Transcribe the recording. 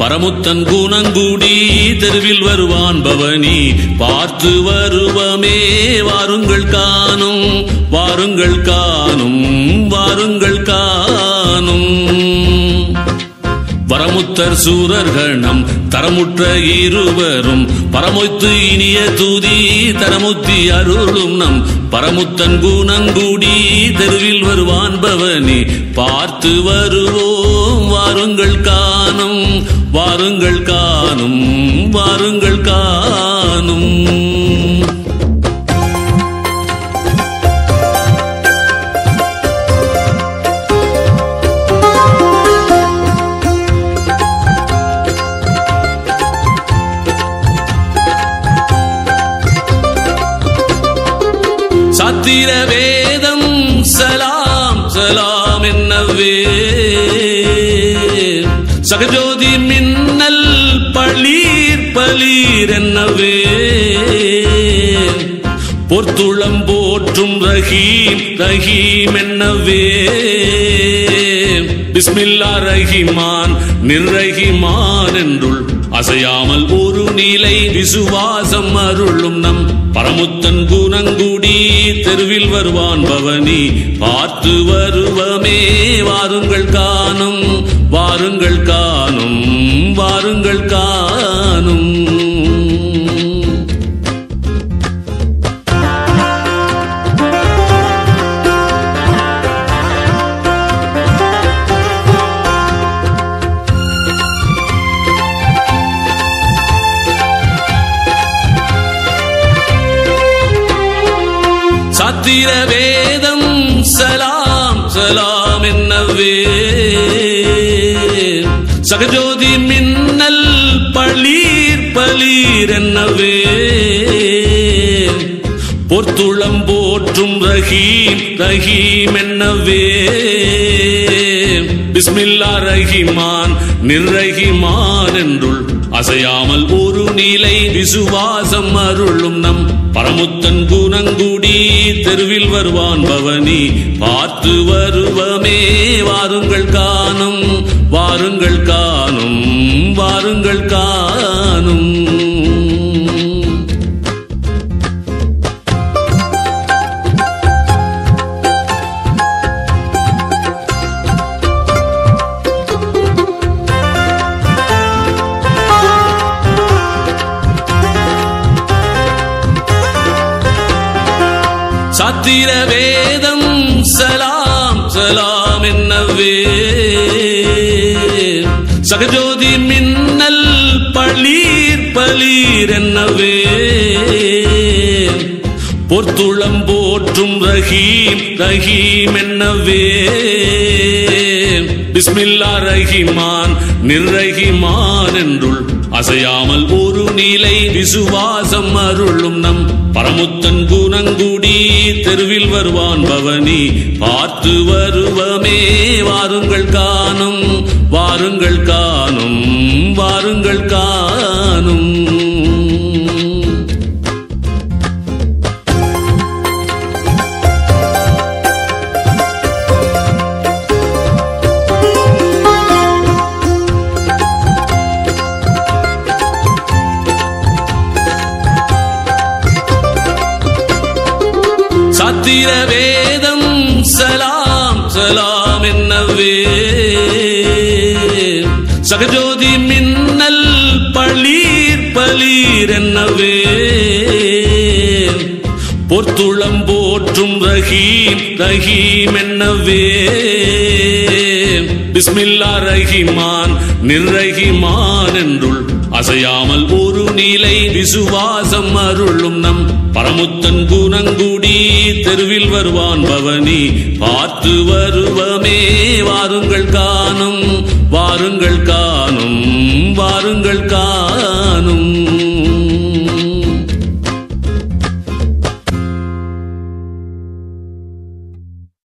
பரமுத்தன் குணங்குடி தெருவில் வருவான் பவனி பார்த்து வருவமே வாருங்கள் காணும் வாருங்கள் காணும் வாருங்கள் காணும் வரமுத்தர் சூரர்கணம் தரமுற்ற இருவரும் பரமொய்த்து இனிய தூதி தரமுத்தி அருளும் நம் பரமுத்தன் குணங்குடி தெருவில் வருவான் பவனி பார்த்து வருவோம் வாருங்கள் காணும் வாருங்கள் காணும் வாருங்கள் காணும் சாத்திர வேதம் சலாம் சலாம் என்னவே சகஜோதி மின்னல் பளீர் பளீர் என்னவே பொற்துளம் போற்றும் ரஹீம் ரஹீம் என்னவே பிஸ்மில்லா ரஹிமான் நிர்ரஹிமான் என்றுள் அசையாமல் ஒரு நிலை விசுவாசம் அருளும் நம் பரமுத்தன் குணங்குடி தெருவில் வருவான் பவனி பார்த்து வருவமே வாருங்கள் காணும் வாருங்கள் காணும் வாருங்கள் காணும் சாத்திர வேதம் சலாம் சலாம் என்னவே சகஜோதி மின்னல் பளீர் பளீர் என்னவே பொற்துளம் போற்றும் ரஹீம் ரஹீம் என்னவே பிஸ்மில்லா ரஹிமான் நிர்ரஹிமான் என்றுள் அசையாமல் ஒரு நிலை விசுவாசம் அருளும் நம் பரமுத்தன் குணங்குடி தெருவில் வருவான் பவனி பார்த்து வருவமே வாருங்கள் காணும் வாருங்கள் காணும் வாருங்கள் காணும் சாத்திர வேதம் சலாம் சலாம் என்னவே சகஜோதி மின்னல் பளீர் பளீர் என்னவே பொற்துளம் போற்றும் ரஹீம் ரஹீம் என்னவே பிஸ்மில்லா ரஹிமான் நிர்ரஹிமான் என்றுள் அசையாமல் ஒரு நிலை விசுவாசம் அருளும் நம் பரமுத்தன் குணங்குடி தெருவில் வருவான் பவனி பார்த்து வருவமே வாருங்கள் காணும் வாருங்கள் காணும் வாருங்கள் காணும் சாத்திர வேதம் சலாம் சலாம் என்னவே சகஜோதி மின்னல் பளீர் பளீர் என்னவே பொற்துளம் போற்றும் ரஹீம் ரஹீம் என்னவே பிஸ்மில்லா ரஹிமான் நிர்ரஹிமான் என்றுள் அசையாமல் ஒரு நிலை விசுவாசம் அருளும் நம் பரமுத்தன் குணங்குடி தெருவில் வருவான் பவனி பார்த்து வருவமே வாருங்கள் காணும் வாருங்கள் காணும் வாருங்கள் காணும்